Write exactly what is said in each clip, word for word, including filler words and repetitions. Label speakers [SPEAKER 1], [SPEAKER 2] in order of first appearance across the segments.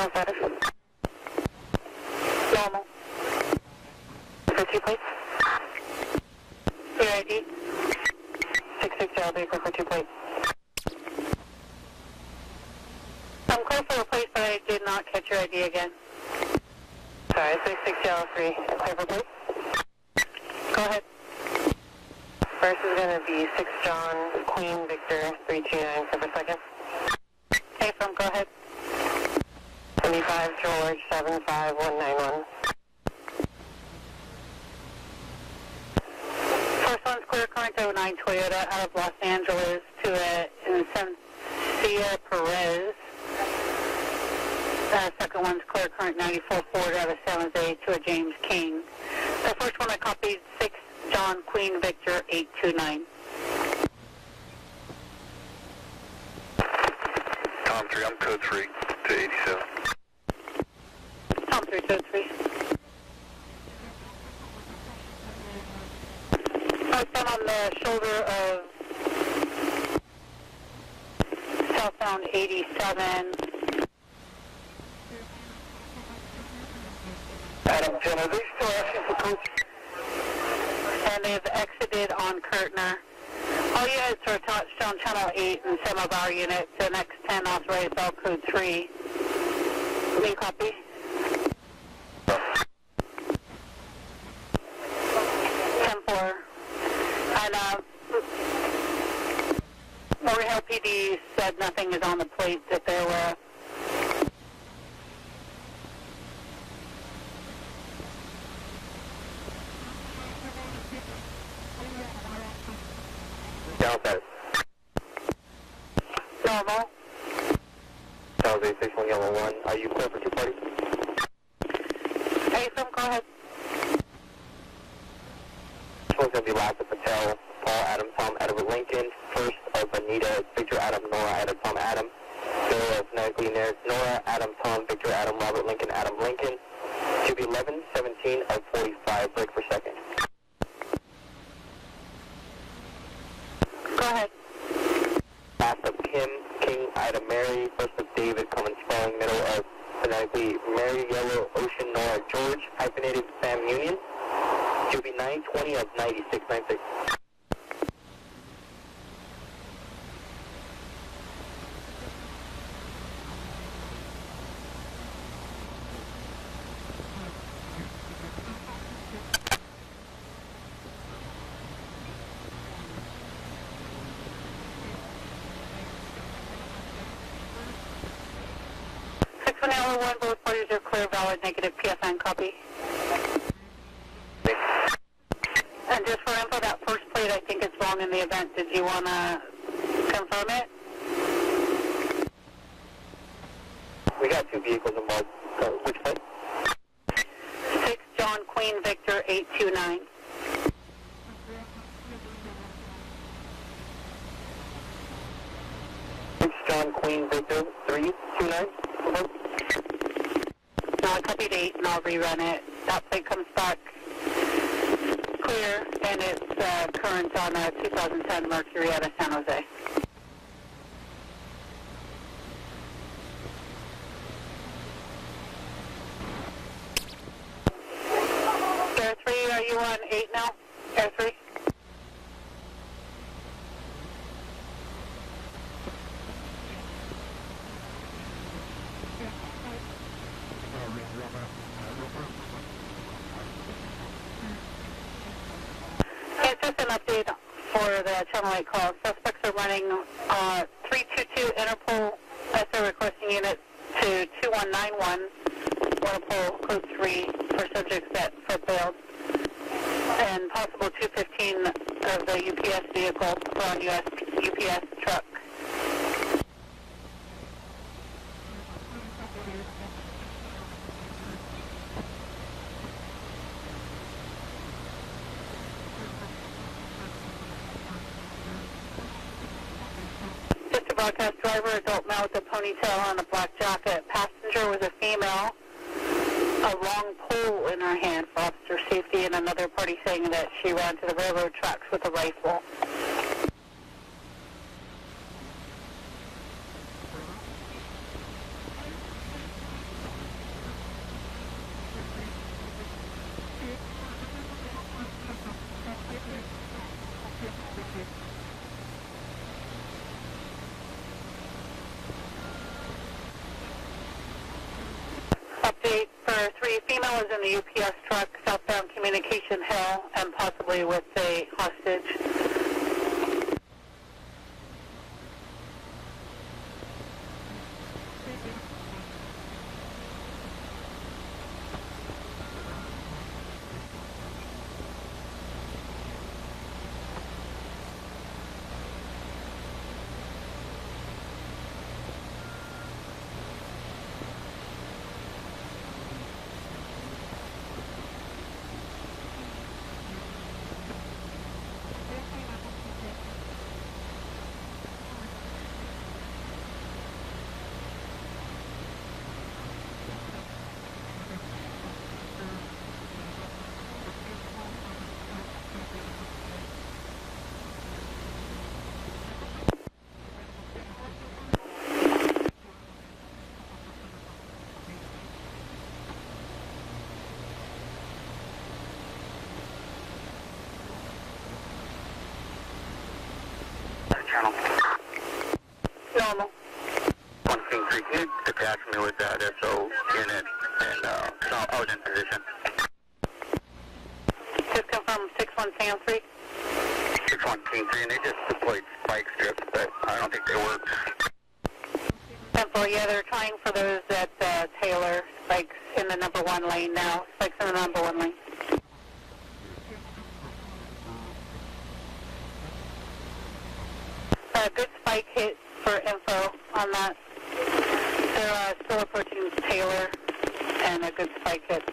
[SPEAKER 1] General status. Normal. For two plates. Your I D. six six zero vehicle for two plates. I'm clear for a place, but I did not catch your I D again. Sorry, six six zero three. Clear for place? Go ahead. First is going to be six John Queen Victor three two nine. Clear for second. Hey, from, go ahead. seventy-five George seven five one nine one. First one's clear current oh nine Toyota out of Los Angeles to a Incencia Perez. Uh, second one's clear current ninety-four Ford out of San Jose to a James King. The first one I copied six John Queen Victor eight two nine.
[SPEAKER 2] Tom three, I'm code three to eighty-seven.
[SPEAKER 1] Tom three, code three. I stand on the shoulder of southbound eighty-seven.
[SPEAKER 2] Adam ten, are they still asking for code?
[SPEAKER 1] And they've exited on Kurtner. All units are attached on channel eight and some of our units. The next ten authorized all code three. Main copy. ten four. And uh, Morgan Hill P D said nothing is on the plate that they're aware of.
[SPEAKER 2] Down status.
[SPEAKER 1] Normal.
[SPEAKER 2] San Jose six one yellow one. Are you clear for two parties?
[SPEAKER 1] Hey, Sam, go ahead.
[SPEAKER 2] This one's going to be Lassa Patel, Paul Adam Tom Edward Lincoln. First of Anita Victor Adam Nora Adam Tom Adam. Middle of phonetically Nora Adam Tom Victor Adam Robert Lincoln Adam Lincoln. To be eleven seventeen of forty-five. Break per second.
[SPEAKER 1] Go ahead.
[SPEAKER 2] Last of Kim, King, Ida Mary, first of David, common spelling, middle of phonetically Mary, Yellow, Ocean, Nora, George, hyphenated Sam Union. To be nine twenty of ninety-six ninety-six.
[SPEAKER 1] six one L one, both parties are clear, valid, negative P F N copy. And just for info, that first plate, I think it's wrong in the event. Did you want to confirm it?
[SPEAKER 2] We got two vehicles involved. Uh, which plate?
[SPEAKER 1] six John Queen Victor eight two nine.
[SPEAKER 2] six John Queen Victor three two nine.
[SPEAKER 1] No, I copied eight and I'll rerun it. That plate comes back clear and it's uh, current on a two thousand ten Mercury out of San Jose. Air three, are you on eight now? Air three? It's just an update for the channel eight call. Suspects are running uh, three two two Interpol S O requesting units to two one nine one, Interpol code three for subjects that for bailed, and possible two fifteen of the U P S vehicle on U S U P S truck. Broadcast driver, adult male with a ponytail and a black jacket. Passenger was a female, a long pole in her hand for officer safety, and another party saying that she ran to the railroad tracks with a rifle. was in the U P S truck, southbound Communication Hill, and possibly with a hostage.
[SPEAKER 2] Channel.
[SPEAKER 1] Normal.
[SPEAKER 2] one King three, can you attach me with that S O unit? And uh, so I was in position.
[SPEAKER 1] Just confirm six one Sam three.
[SPEAKER 2] six one King three, and they just deployed spike strips, but I don't think they work.
[SPEAKER 1] Temple, yeah, they're trying for those at uh, Taylor, spikes in the number one lane now. Spikes in the number one lane. Uh, good spike hit for info on that. They're uh, still approaching Taylor, and a good spike hit.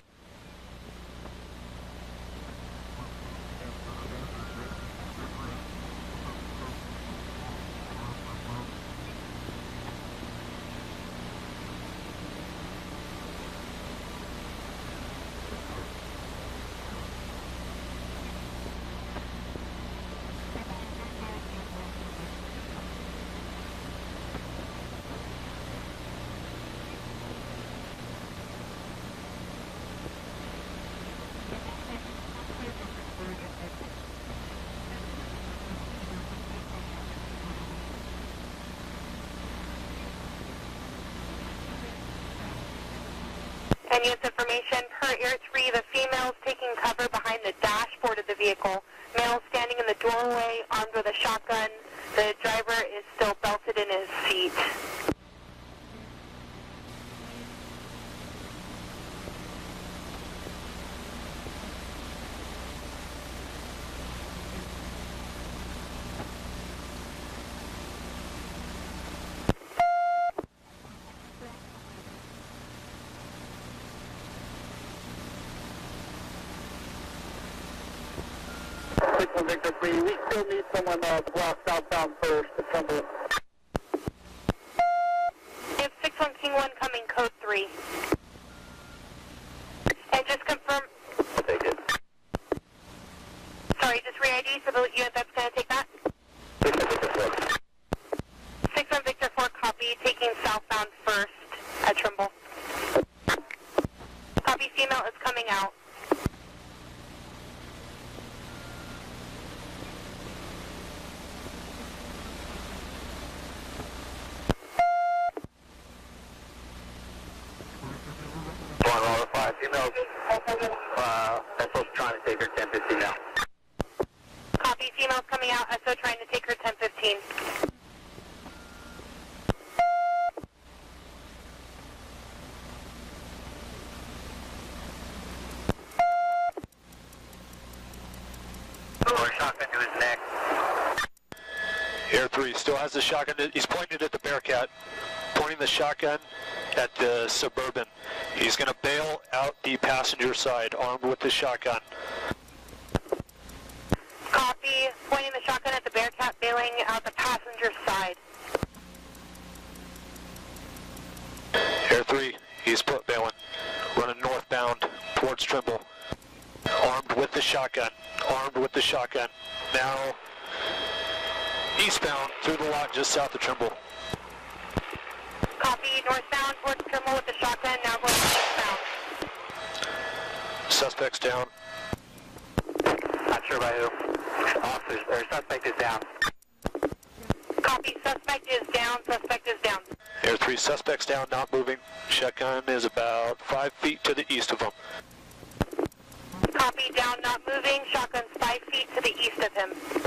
[SPEAKER 3] And use information per Air three, the female's taking cover behind the dashboard of the vehicle. Male standing in the doorway, armed with a shotgun. The driver is still belted in his seat.
[SPEAKER 2] Victor three, we still need someone uh, to block southbound first to Trumbull.
[SPEAKER 3] If six one King one coming, code three. And just confirm.
[SPEAKER 2] I'll take it.
[SPEAKER 3] Sorry, just re-I D for the unit that's going to take that. six one Victor four, copy, taking southbound first at Trimble. Copy, female is coming out.
[SPEAKER 2] Females, uh, S O's trying to take her ten fifteen now.
[SPEAKER 3] Copy, female's coming out, S O trying to take her ten fifteen.
[SPEAKER 2] Or shotgun to his neck.
[SPEAKER 4] Air three still has the shotgun. He's pointed at the Bearcat, pointing the shotgun at the Suburban. He's going to bail out the passenger side, armed with the shotgun.
[SPEAKER 3] Copy, pointing the shotgun at the Bearcat, bailing out the passenger side.
[SPEAKER 4] Air three, he's put bailing, running northbound towards Trimble, armed with the shotgun, armed with the shotgun. Now eastbound through the lot just south of Trimble.
[SPEAKER 3] Copy, northbound towards Trimble with the shotgun, now going eastbound.
[SPEAKER 4] Suspect's down.
[SPEAKER 2] Not sure by who. Officers, or suspect is down.
[SPEAKER 3] Copy, suspect is down, suspect is down.
[SPEAKER 4] Air three, suspects down, not moving. Shotgun is about five feet to the east of him.
[SPEAKER 3] Copy, down, not moving. Shotgun's five feet to the east of him.